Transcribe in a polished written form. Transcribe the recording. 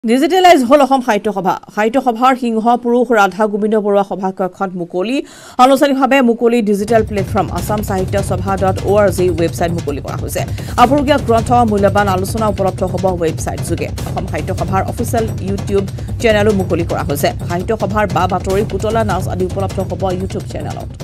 digitalise হল অসম সাহিত্য সভাৰ সিংহ পুৰুষ ৰাধা গোবিন্দ বৰুৱা সভাকক্ষত মুকলি আনুষ্ঠানিকভাৱে মুকলি ডিজিটেল প্লেটফৰ্ম আসাম সাহিত্য সভা.org ৱেবছাইট মুকলি কৰা হৈছে আপুৰুগীয়া গ্ৰন্থ মূল্যবান আলোচনা উপলব্ধ হ'ব ৱেবছাইট যোগে অসম সাহিত্য সভাৰ অফিচিয়েল ইউটিউব চেনেলো মুকলি কৰা হৈছে সাহিত্য সভাৰ বা বাতৰি পুতলা নাচ আদি উপলব্ধ হ'ব ইউটিউব চেনেলত